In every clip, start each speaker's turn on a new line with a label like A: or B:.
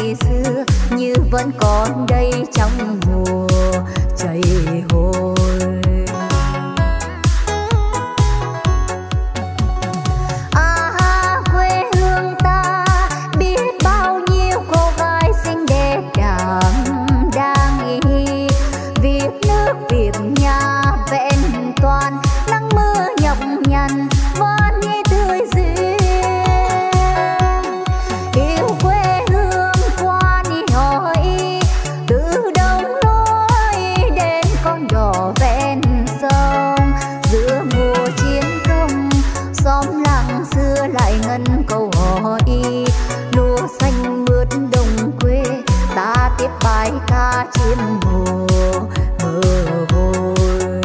A: ngày xưa như vẫn còn đây trong mùa chảy hồi. Quê hương ta biết bao nhiêu cô gái xinh đẹp đảm đang việc nước việc nhà vẹn toàn, nắng mưa nhọc nhằn vẫn như tươi duyên. Yêu quê hương qua đi hỏi từ đông núi đến con đò ven sông, giữa mùa chiến công xóm làng xưa lại ngân câu hỏi. Lúa xanh mướt đồng quê ta tiếp bài ca chiêm hồ mơ hồi.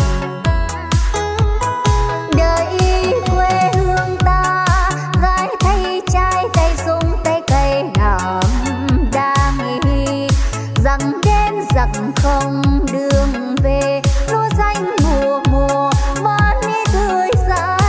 A: Đời quê hương ta gái thay trai tay súng tay cây đảm đang rằng đến rằng không đường về. Lúa xanh mùa mùa vẫn như tươi sáng.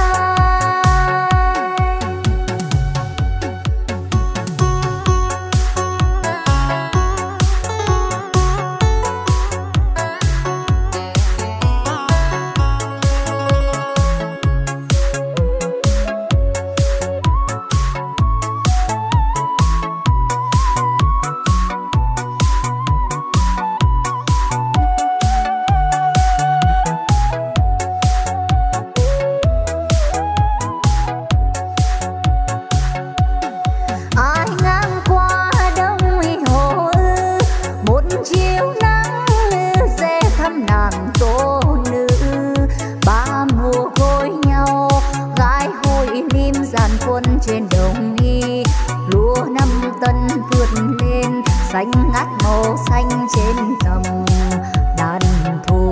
A: Ai ngang qua đông hồ một chiều nắng sẽ thăm nàng tô nữ. Ba mùa gối nhau gái hội lim dàn quân trên đồng y. Lúa năm tân vượt lên xanh ngắt màu xanh trên tầm đàn thu.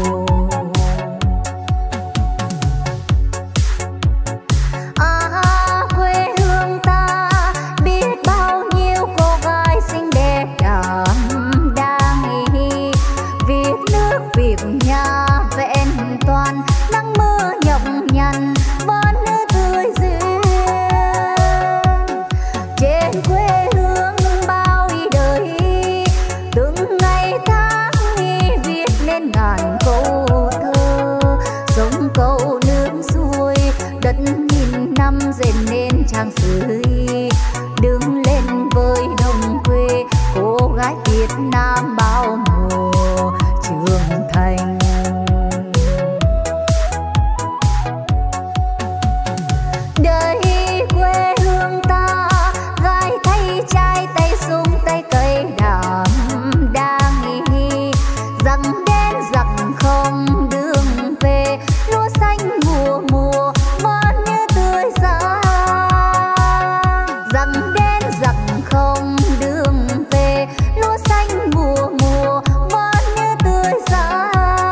A: Quê hương ta biết bao nhiêu cô gái xinh đẹp đảm đang việc nước việc nhà vẹn toàn, nắng mưa nhọc nhằn vẫn tươi duyên. Trên quê hương bao đời từng ngày tháng viết nên ngàn câu thơ. Sông cầu nước xuôi đất nghìn năm dệt nên trang sử. Đứng lên với đồng quê cô gái Việt Nam bao mùa trưởng thành. Đời quê hương ta gái thay trai tay súng tay cây đảm đang rằng đến rằng không đường về. Lúa xanh mùa mùa vẫn như tươi sáng. Rằng đến rằng không đường về. Lúa xanh mùa mùa vẫn như tươi sáng.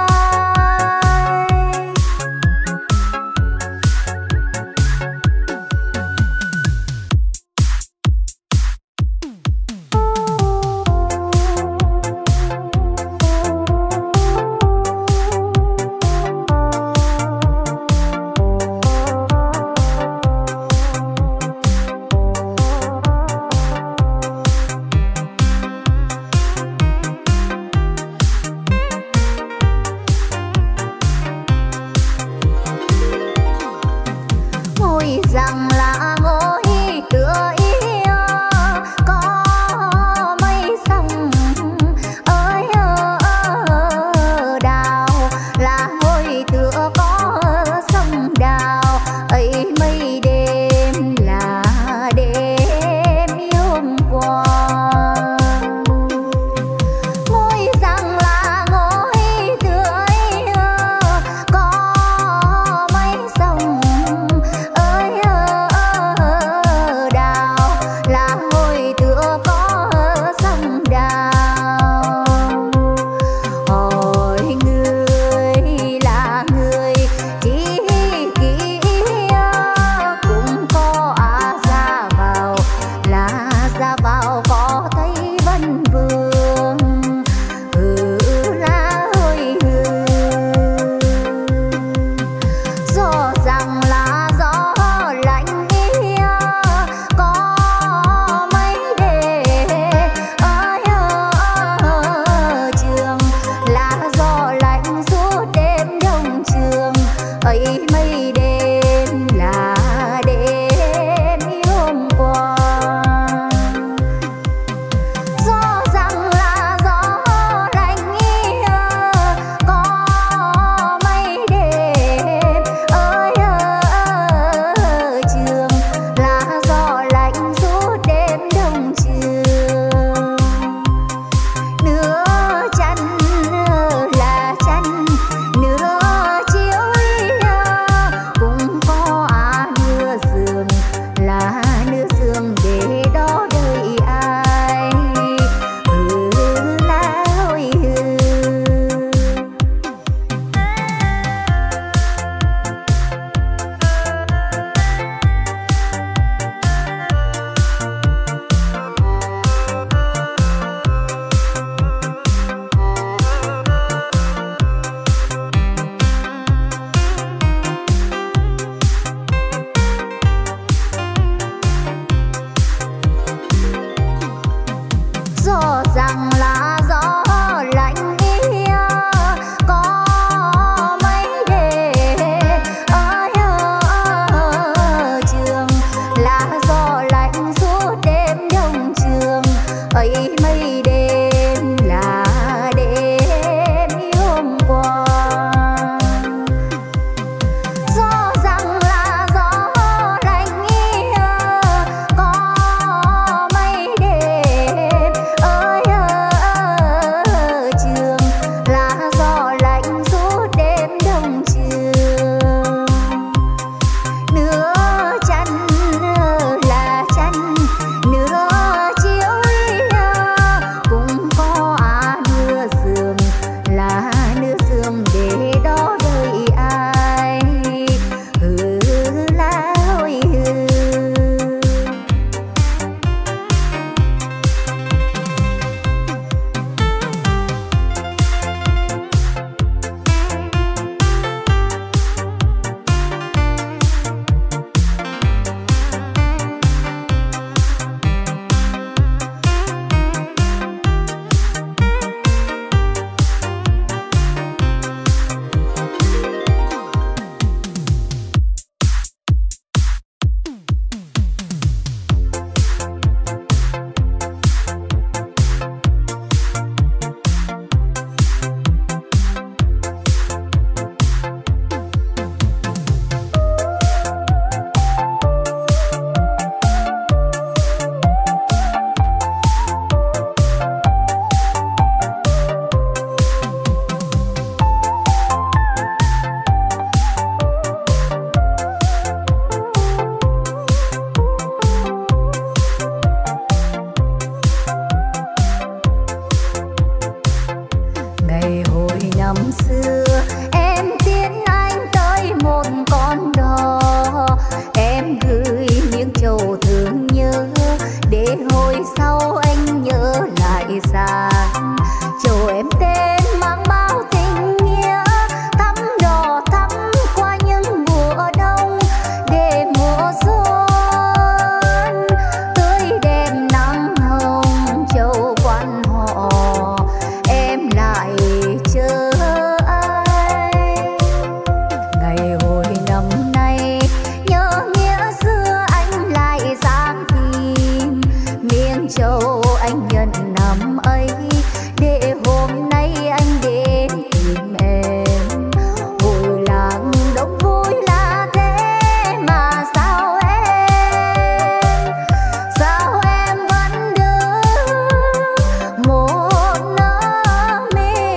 A: Ngôi rằng là ngôi tựa yêu có mây sông ơi đào, là ngôi tựa có sông đào ấy. Mây đêm là đêm yêu quang. Ngôi rằng là ngôi tựa yêu có mây sông ấy mấy đêm là đêm hôm qua. Gió rằng là gió lạnh có mấy đêm ơi trường là gió lạnh suốt đêm đông trường. Nửa chăn là chăn nửa chiếu cũng có nửa giường là nửa giường để đó đợi ai hừ lá ôi hừ. Ngày hồi năm xưa em tiến anh tới một con đò, em gửi miếng trầu thương nhớ để hồi sau anh nhớ lại rằng trầu em tên mang bao tình nghĩa thắm đò thắm qua những mùa đông để mùa xuân tươi đẹp nắng hồng trầu quan họ em lại chờ anh. Ngày hồi năm nay nhớ nghĩa xưa anh lại dám tìm miếng trầu anh nhận năm ấy để hôm nay anh đến tìm em. Hồi làng đông vui là thế mà sao em vẫn đứng một nỡ mê.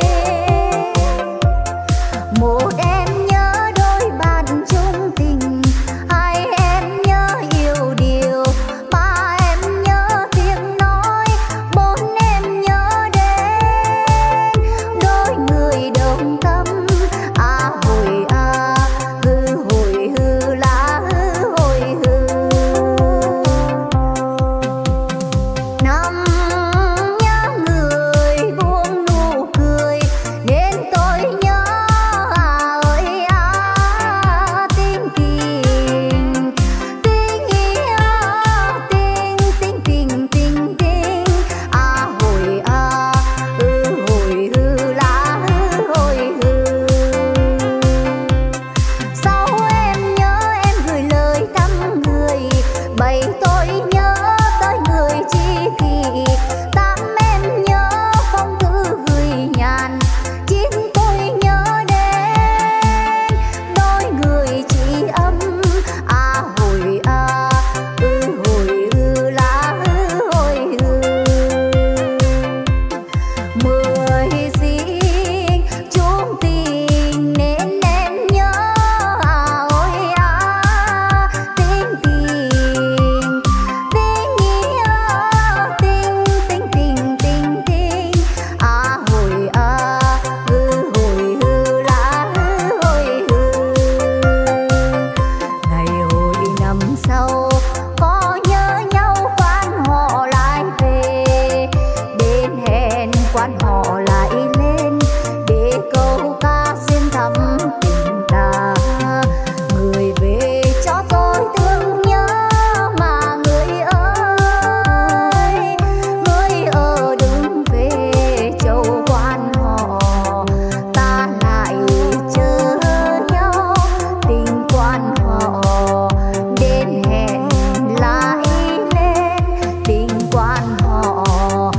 A: Một em nhớ đôi bạn chung tình, hai em nhớ yêu điều, ba em nhớ tiếng nói, bốn em nhớ đến đôi người đồng tâm. Hồi hừ lá hồi hừ. Năm nhớ người buông nụ cười nên tôi nhớ tình tình tình yêu tình tình tình tình tình hồi hừ lá hồi hừ. Sau em nhớ em gửi lời thăm người, bày tôi nhớ tới người chi kỷ, tám em nhớ phong thư gửi nhàn, chín tôi nhớ đến đôi người chỉ âm. Hồi hừ lá hồi hừ. Mười sinh chung tình nên em nhớ tình tình tình yêu tình tình tình tình tình hồi hừ lá hồi hừ. Ngày hồi năm sau có nhớ nhau quan họ lại về, đến hẹn quan họ lại lên để câu ca xin thăm tình ta. Người về cho tôi thương nhớ mà người ơi, người ở đừng về châu quan họ, ta lại chờ nhau tình quan họ đến hẹn lại lên tình quan họ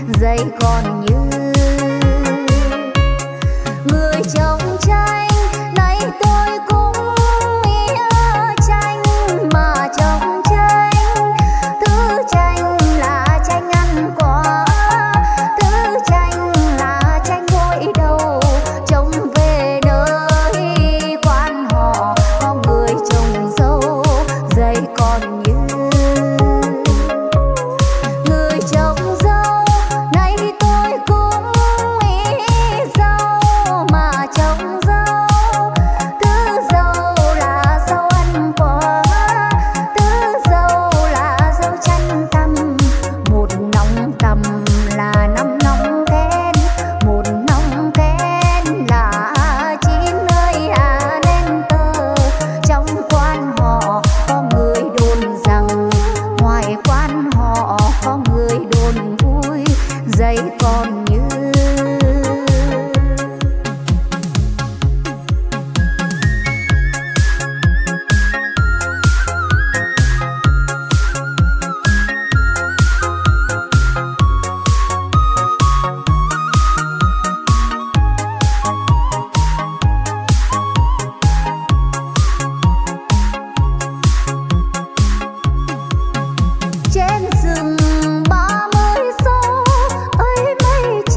A: dây còn như người trồng tranh. Nay tôi cũng yêu tranh mà trồng tranh, thứ tranh là tranh ăn quả, thứ tranh là tranh gội đầu. Trông về nơi quan họ có người trồng dâu, dây còn như người trồng dâu. Nay tôi cũng ý dâu mà trồng dâu, thứ dâu là dâu ăn quả, thứ dâu là dâu chăn tằm. Một nòng tằm là 5 nòng kén, một nòng kén là 9 nơi nên tơ. Trong quan họ có người đồn rằng, ngoài quan họ có người đồn vui, dây còn như trên rừng 30 số ấy mây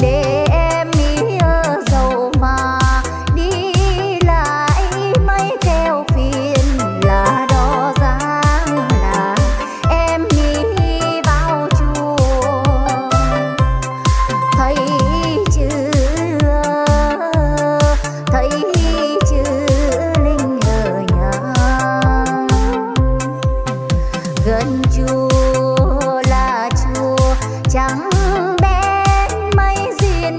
A: chùa là chùa trắng đen mây diên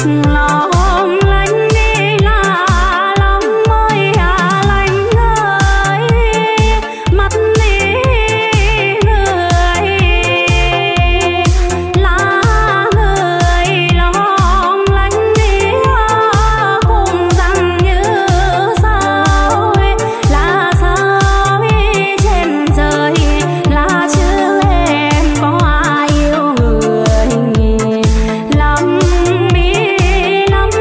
B: lắm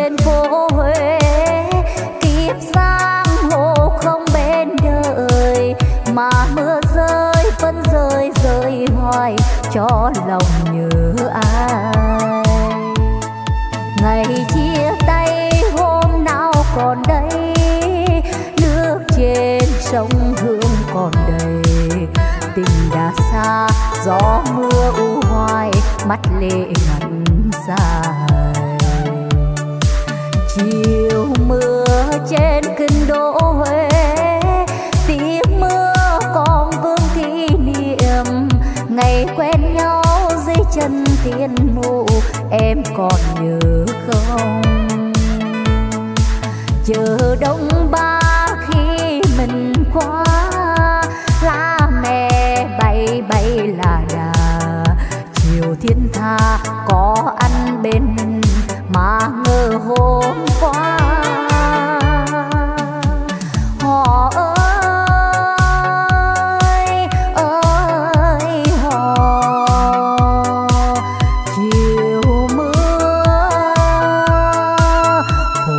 A: trên phố Huế, kiếp giang hồ không bên đời, mà mưa rơi vẫn rơi rơi hoài cho lòng nhớ ai. Ngày chia tay hôm nào còn đây, nước trên sông Hương còn đầy, tình đã xa gió mưa u hoài, mắt lệ ngẩn dài. Chiều mưa trên kinh đô Huế, tiếng mưa còn vương kỷ niệm, ngày quen nhau dưới chân thiên mụ, em còn nhớ không? Chờ đông ba khi mình qua, lá mẹ bay bay là đà, chiều thiên tha có ăn bên mà ngờ hôm qua. Họ ơi ơi họ, chiều mưa phố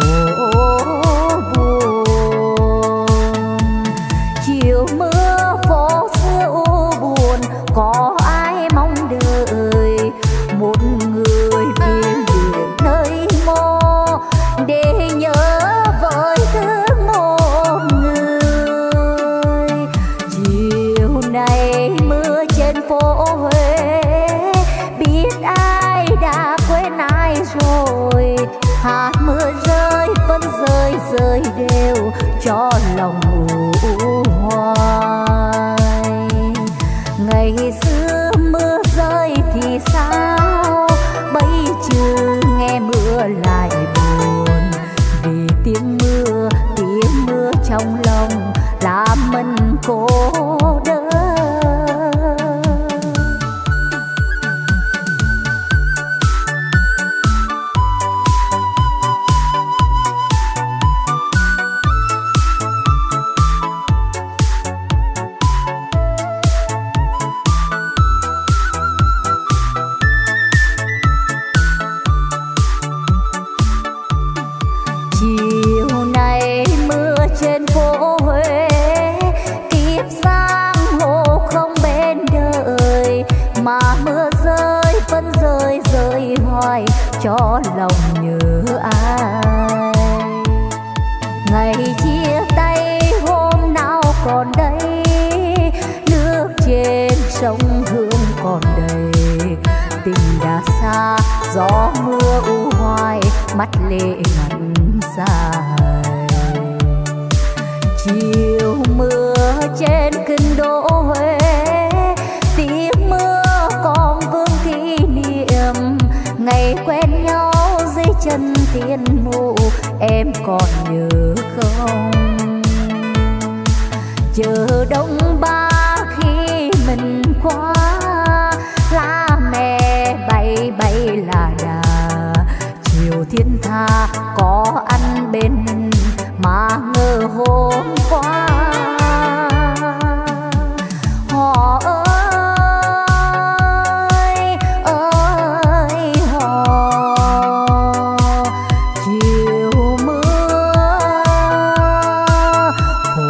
A: buồn, chiều mưa phố xưa u buồn, có ai mong đợi một người biển biển nơi mô để nhớ với thương một người. Chiều này mưa trên phố Huế, biết ai đã quên ai rồi, hạt mưa rơi vẫn rơi rơi đều cho lòng u hoài. Ngày xưa mưa rơi thì sao, bây giờ nghe mưa lại buồn, vì tiếng mưa trong lòng làm mình cô đơn. Chiều này mưa trên phố Huế, kiếp giang hồ không bên đời, mà mưa rơi vẫn rơi rơi hoài cho lòng nhớ ai. Ngày chia tay hôm nào còn đây, nước trên sông Hương còn đầy, tình đã xa gió mưa u hoài, mắt lệ ngẩn dài. Chiều mưa trên kinh đô Huế, tiếng mưa còn vương kỷ niệm, ngày quen nhau dưới chân thiên mụ, em còn nhớ không? Chờ đông ba khi mình qua, lá mẹ bay bay là đà, chiều thiên tha có ăn bên mà ngờ hôm qua. Họ ơi ơi họ, chiều mưa phố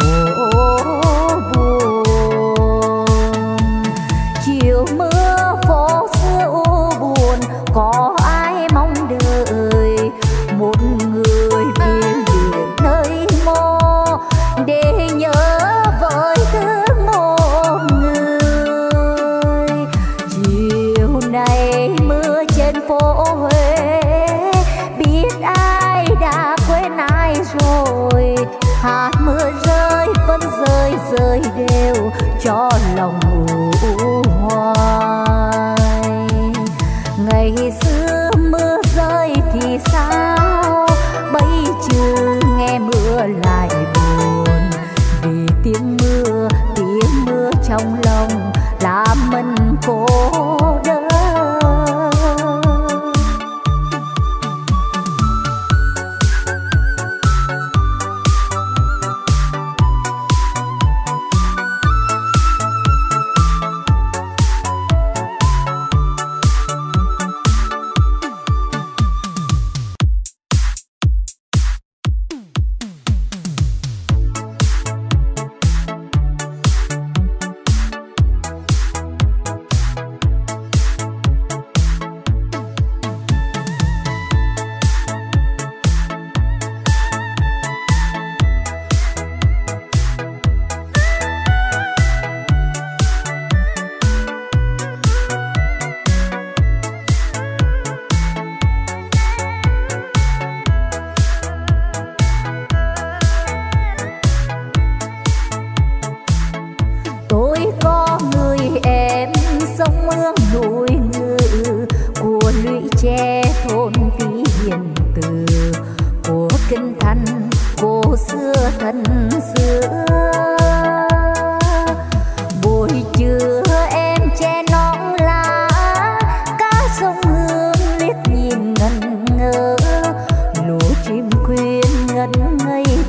A: buồn, chiều mưa phố xưa u buồn, có ai mong đợi một người biển biển nơi mô để nhớ với thương một người. Chiều này mưa trên phố Huế, biết ai đã quên ai rồi, hạt mưa rơi vẫn rơi rơi đều cho lòng u hoài. Ngày xưa mưa rơi thì sao, bây giờ nghe mưa lại buồn, vì tiếng mưa trong lòng làm mình cô đơn.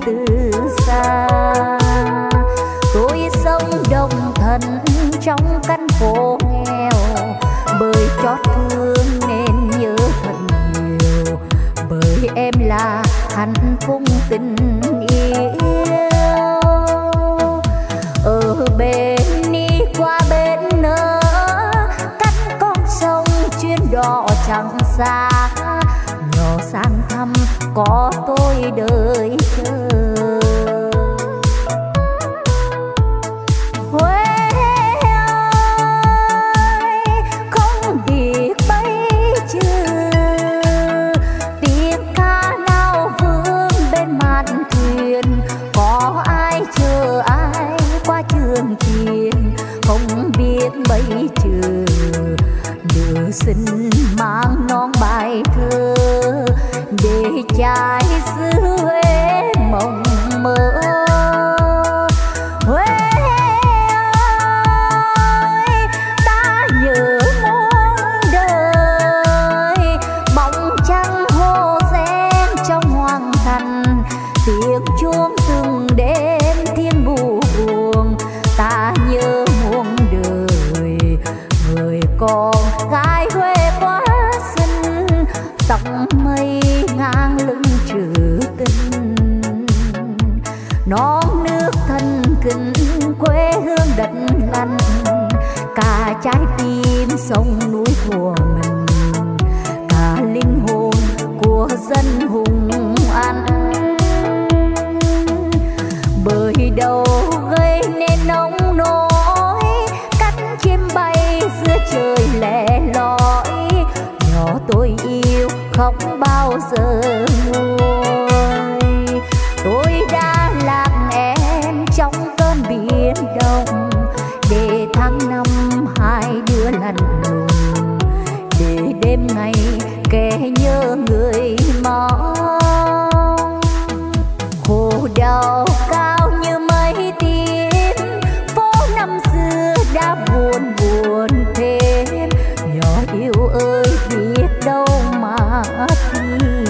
A: từ xa. Tôi sống đồng thân trong căn phố nghèo, bởi chót thương nên nhớ thật nhiều, bởi em là hạnh phúc tình yêu. Ở bên đi qua bên nỡ, cắt con sông chuyến đò chẳng xa, nhỏ sang thăm có tôi đợi chờ. Huế ơi, không biết bấy chưa tiếng ca nào vương bên mạn thuyền, có ai chờ ai qua trường tiền, không biết bấy chưa nữ sinh mang non bài thơ để trai xứ Huế mộng mơ. Huế ơi, ta nhớ muôn đời, bóng trăng hồ sen trong hoàng thành, tiếng chuông từng đêm thiên bù buồn. Ta nhớ muôn đời người con gái Huế quá xinh, tóc mây ngang lưng trữ tình, non nước thân kính quê hương đất lành, cả trái tim sông núi của mình, cả linh hồn của dân hùng ăn. Bởi đâu gây nên nông nỗi, cắt chim bay giữa trời lẻ loi, nhỏ tôi yêu không bao giờ nguôi. Tôi đã lạc em trong cơn biển đông, để tháng năm hai đứa lạnh lùng, để đêm ngày kẻ nhớ người mong. Khổ đau cao như mây tím, phố năm xưa đã buồn buồn thêm, nhỏ yêu ơi biết đâu mà tìm.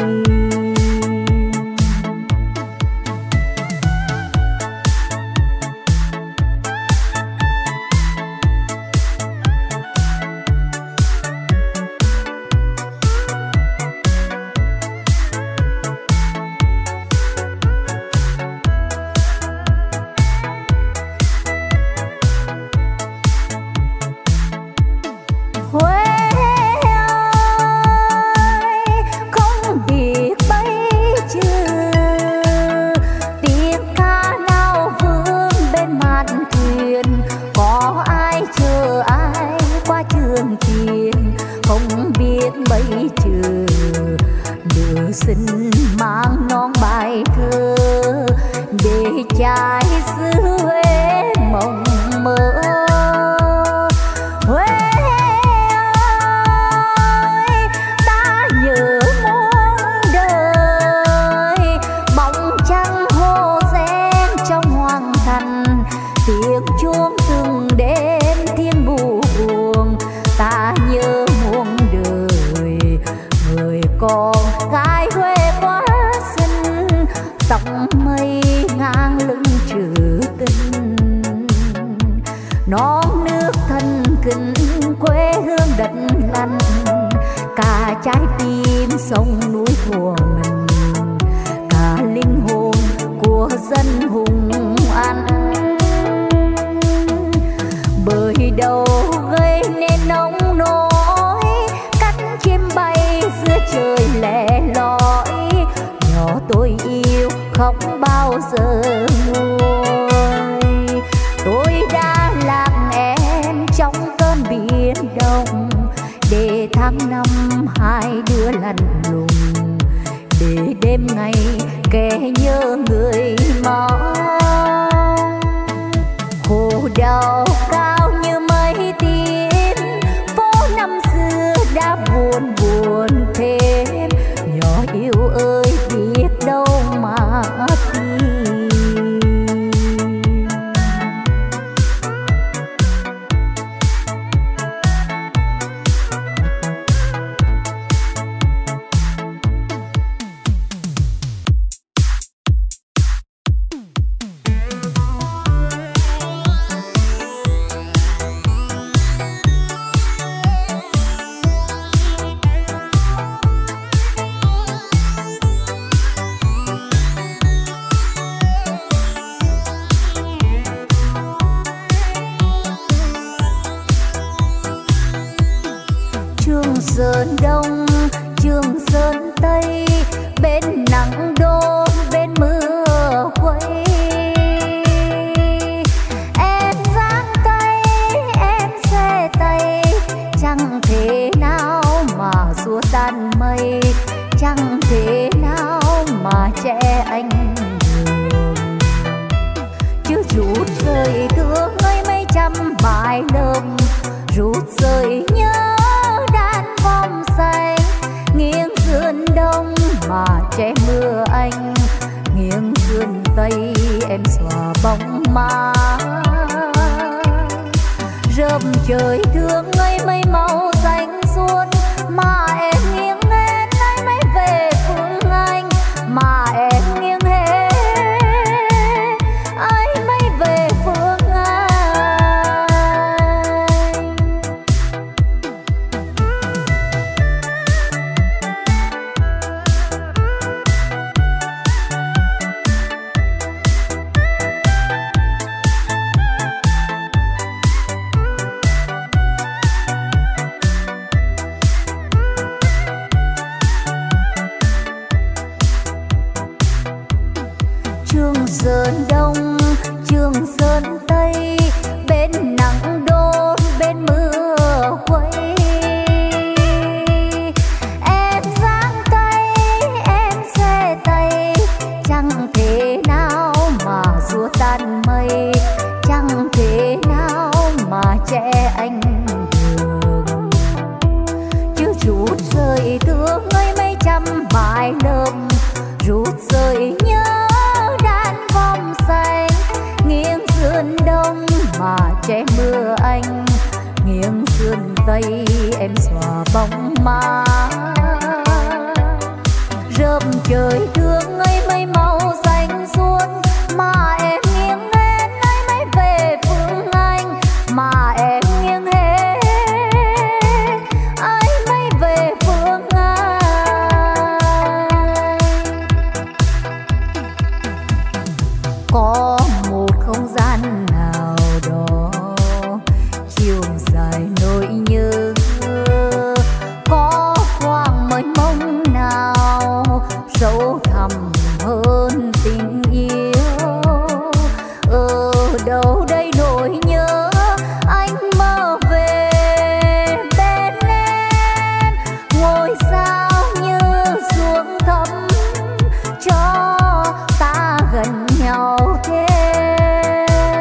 A: Huế ơi, không biết bấy chưa tiếng ca nào vương bên mạn thuyền, có ai chờ ai qua trường tiền, không biết bấy chưa nữ sinh mang non bài thơ để trai xứ Huế mộng mơ. Huế ơi, ta nhớ muôn đời, bóng trăng hồ sen trong hoàng thành, tiếng chuông từng đêm thiên bù buồn. Ta nhớ muôn đời người con gái Huế quá xinh, tóc mây ngang lưng trữ tình, non nước thân kính quê hương đất lành, cả trái tim sông núi của mình, cả linh hồn của dân hùng ăn. Bởi đâu gây nên nông nỗi, cắt chim bay giữa trời lẻ loi, nhỏ tôi yêu không bao giờ nguôi. Tôi đã lạc em trong cơn biển đông, để tháng năm hai đứa lạnh lùng, để đêm ngày kẻ nhớ người mong. Khổ đau cao như mây tím, phố năm xưa đã buồn buồn thêm, nhỏ yêu ơi biết đâu mà tìm. Sơn Đông, Trường Sơn Tây, bên nắng đô bên mưa quay. Em giang tay em xe tay, chẳng thể nào mà xua tan mây, chẳng thể nào mà che anh đường. Chứ rút rơi thương ơi mấy trăm mái lơm, rút rơi nhớ đàn vòng xanh, nghiêng sườn đông mà che mưa anh, nghiêng sườn tây em xòa bóng ma. Rơm trời thương ơi mây màu xanh suốt, mà em nghiêng hết ai mới về phương anh, mà em nghiêng hết ai mới về phương anh. Trường Sơn Đông, Trường Sơn Tây, bên nắng đô bên mưa quay. Em giang tay em xe tay, chẳng thể nào mà xua tan mây, chẳng thể nào mà che anh đường. Chứ rút rơi thương ơi mấy trăm mái lơm, rút rơi nhớ đàn vòng xanh, nghiêng sườn đông mà che mưa anh, nghiêng sườn tây em xòa bóng ma. Rơm trời thương ơi mây màu xanh suốt, mà em nghiêng hết ai mới về phương anh, mà em nghiêng hết ai mới về phương anh. Có một không gian nào đó chiều dài nỗi nhớ, có khoảng mênh mông nào sâu thẳm hơn tình yêu. Ở đâu đây nỗi nhớ anh mơ về bên em, ngôi sao như xuống thấm cho ta gần nhau thêm.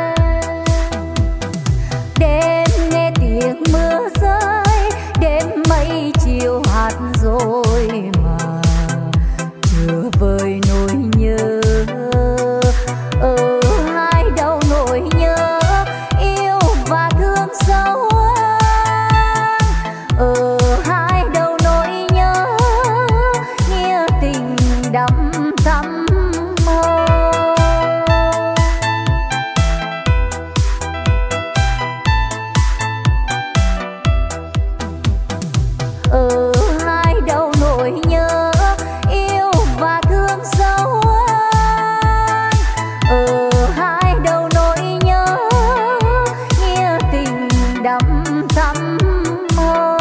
A: Đêm nghe tiếng mưa rơi, đêm mây chiều hạt rồi mà chưa vơi nỗi nhớ. Ở hai đầu nỗi nhớ yêu và thương sâu hơn, ở hai đầu nỗi nhớ nghĩa tình đắm thắm mơ. Ở hai đầu nỗi nhớ yêu và thương sâu hơn, ở hai đầu nỗi nhớ nghĩa tình đắm thắm mơ.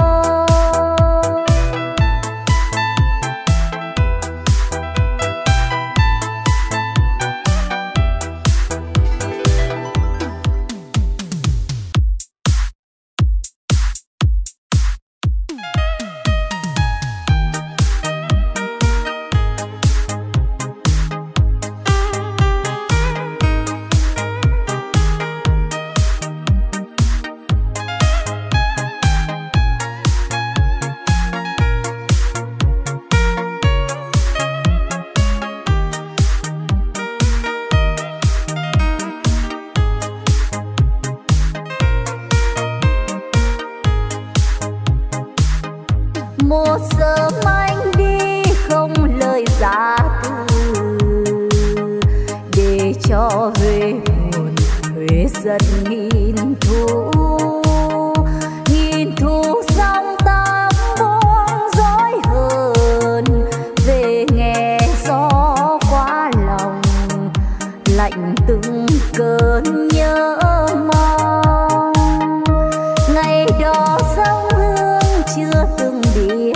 A: Một sớm anh đi không lời giá từ, để cho huế hồn huế giận nghìn thu. Nghìn thu xong ta buông dối hơn, về nghe gió qua lòng lạnh từng cơn nhớ mong. Ngày đó sông Hương chưa từng đi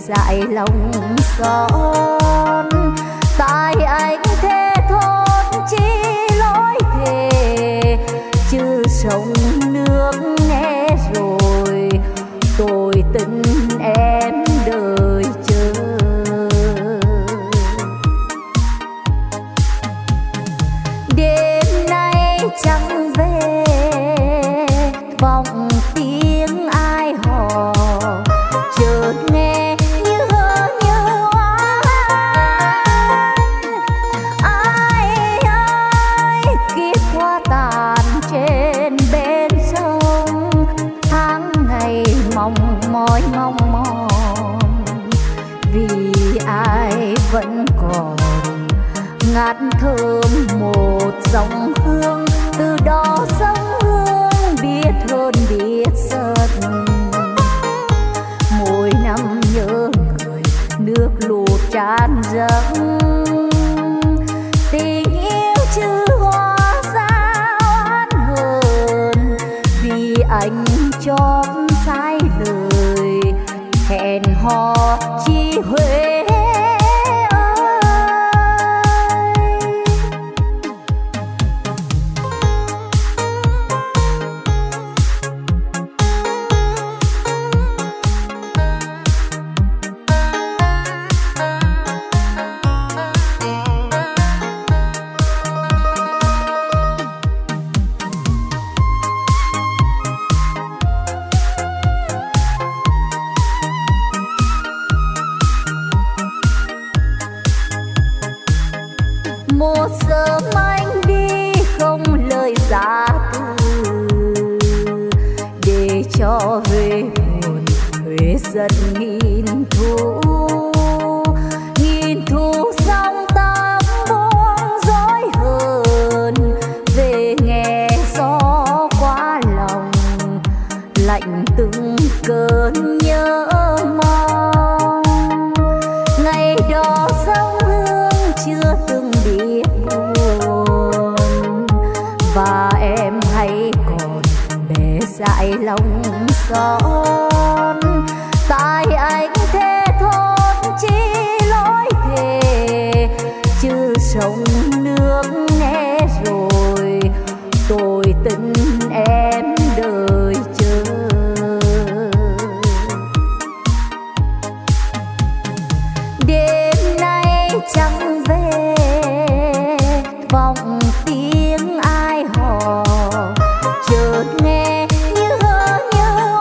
A: dại lòng son. Tại anh thề thốt chi lối thề, chứ sông nước nghe rồi tôi tình em đời chờ. Đêm nay chẳng về vọng tiếng ai hò, chợt nghe như hơ như ai kiếp hoa tàn trên bên sông. Tháng ngày mong mỏi mong mòn, vì ai vẫn còn ngát thơm một dòng hương. Từ đó sông hương biết hơn biết giận, mỗi năm nhớ người nước lụt tràn dâng. Tình yêu chứ hoa sao oán hờn, vì anh chót sai lời hẹn hò chi Huế. Một sớm anh đi không lời giá từ, để cho Huế buồn Huế giận nghìn thu. Nghìn thu xong tâm buông dối hờn, về nghe gió qua lòng lạnh từng cơn nhớ mong. Ngày đó sông Hương chưa từng biết buồn, và em hay còn bé dại lòng son. Tại anh thề thốt chi lối thề, chứ sông nước nghe rồi tôi tình em đời chờ. Đêm nay chẳng về vọng tiếng ai hò, chợt nghe như hơ như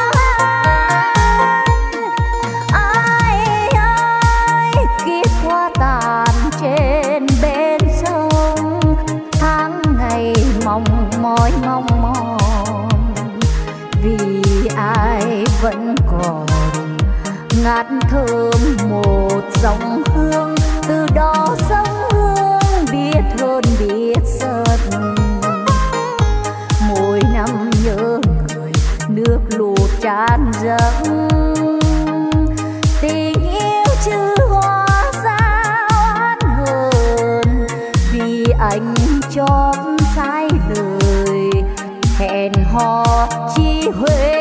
A: ai kiếp hoa tàn trên bên sông. Tháng ngày mong mỏi mong mòn, vì ai vẫn còn ngát thơm một dòng hương. Từ đó sông hương biết hơn biết giận, mỗi năm nhớ người nước lụt tràn dâng. Tình yêu chứ hoa sao oán hờn, vì anh chót sai lời hẹn hò chi Huế.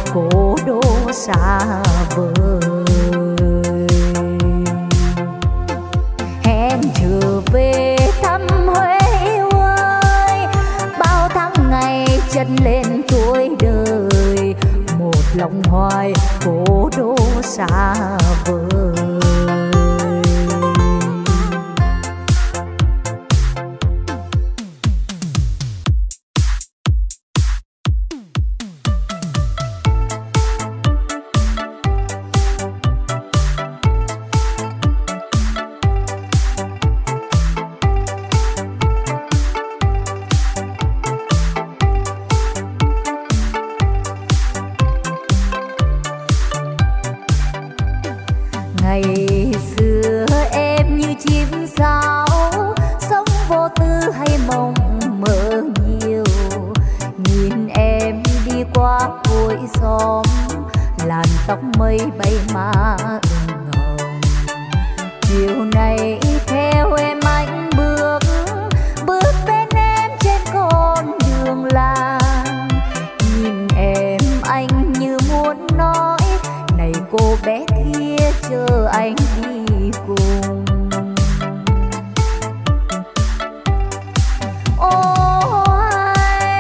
A: cố đô xa vời. Hẹn trở về thăm Huế yêu ơi, bao tháng ngày chân lên tuổi đời, một lòng hoài cố đô xa vời. Ngày xưa em như chim sáo, sống vô tư hay mộng mơ nhiều. Nhìn em đi qua cuối xóm, làn tóc mây bay má ửng hồng. Chiều nay theo em anh bước, bước bên em trên con đường làng. Nhìn em anh như muốn nói, này cô bé kia chờ anh đi cùng. Ôi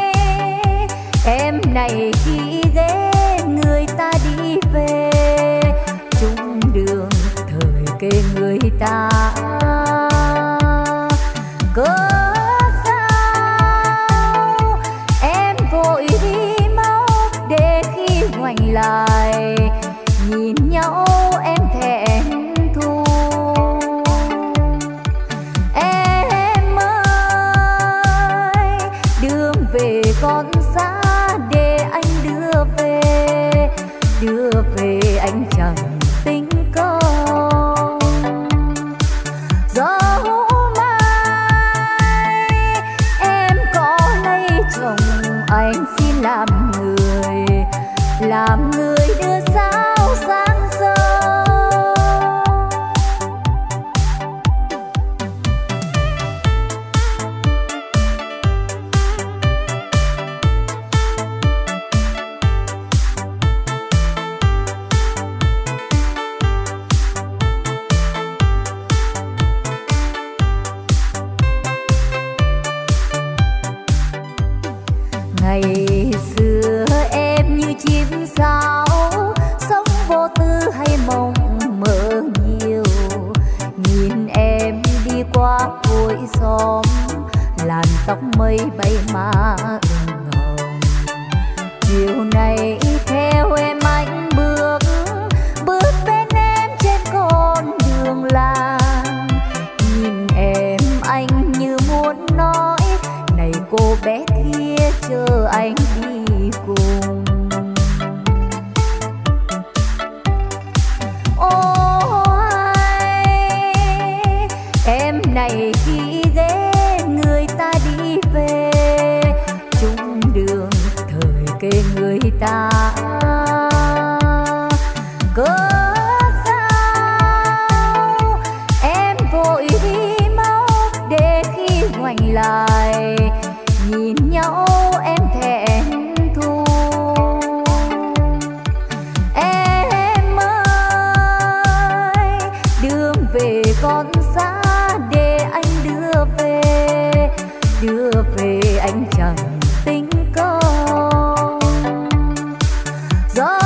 A: em này khi ghé người ta đi về, chung đường thời kê người ta. Cớ sao em vội đi mau, để khi ngoảnh lại nhìn nhau em thẹn thùng. Em ơi đường về con xa, để anh đưa về anh chẳng tính công. Dẫu mai em có lấy chồng, anh xin làm người đưa sao sáng sớm. Ngày xưa em như chim sáo, sống vô tư hay mộng mơ nhiều. Nhìn em đi qua cuối xóm, làn tóc mây bay má ửng hồng. Chiều nay theo em anh bước, bước bên em trên con đường làng. Nhìn em anh như muốn nói, này cô bé kia chờ anh đi cùng. Ôi em này khi ghé người ta đi về, chung đường thời kê người ta. Cớ sao em vội đi mau, để khi ngoảnh lại nhìn nhau em thẹn thùng. Em ơi đường về con xa, để anh đưa về anh chẳng tính công. Gió